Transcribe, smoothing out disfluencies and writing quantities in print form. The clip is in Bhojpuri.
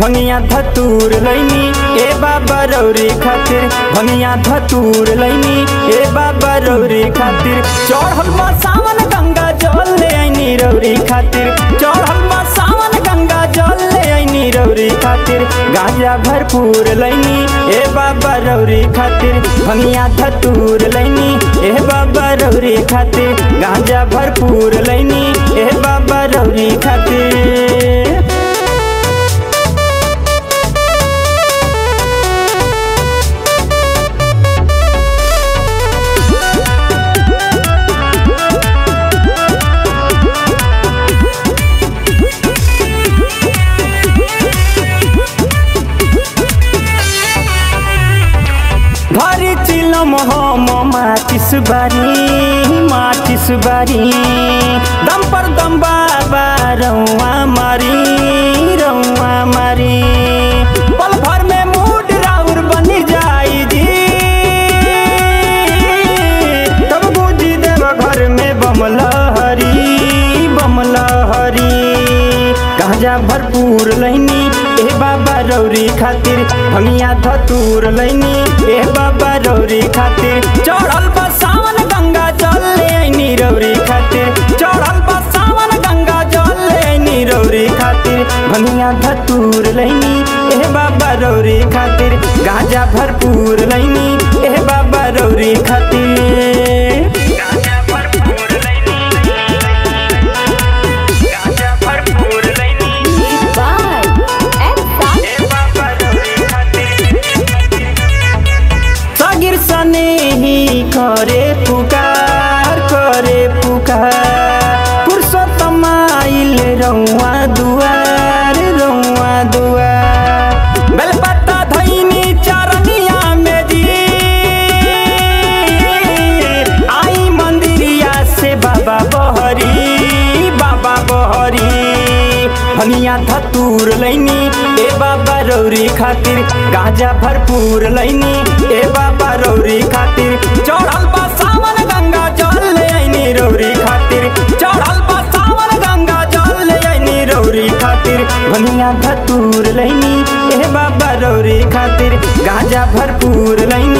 भंगिया धतूर लैनी ए बाबा रौरी खातिर। भंगिया धतूर लैनी ए बाबा रौरी खातिर। चढ़ल बा सावन गंगा जल ले आईनी रौरी खातिर। चढ़ल बा सावन गंगा जल ले आईनी रौरी खातिर। गांजा भरपूर लैनी ए बाबा रौरी खातिर। भंगिया धतूर लैनी ए बाबा रौरी खातिर। गांजा भरपूर लैनी ए बाबा रौरी खातिर। घरी चिलम हम माचिस बारी दम पर दम बाबा रौआ मारी पल भर में मूड राउर बनी जाई जी। तब गुजी देव घर में बमलहरी गांजा भरपूर लैनी ए बाबा रौरी खातिर। भंगिया धतूर लैनी ए बाबा रौरी खातिर। चढ़ल बा सावन गंगा जल ले आईनी रौरी खातिर। चढ़ल बा सावन गंगा जल ले आईनी रौरी खातिर। भंगिया धतूर लैनी ए बाबा रौरी खातिर। गांजा भरपूर लैनी ए बाबा रौरी खातिर। करे पुकार पुरुषोत्तम आइल रौआ दुआर। बेलपत्ता धैनी चरनिया में जी आई मंदिरिया से बाबा बहरी। भंगिया धतूर लैनी ए बाबा रौरी खातिर। गांजा भरपूर लैनी ए बाबा रौरी खातिर। चढ़ल बा सावन गंगा जल ले आईनी रौरी खातिर। चढ़ल बा सावन गंगा जल ले आईनी रौरी खातिर। भंगिया धतूर लैनी ए बाबा रौरी खातिर। गांजा भरपूर लैनी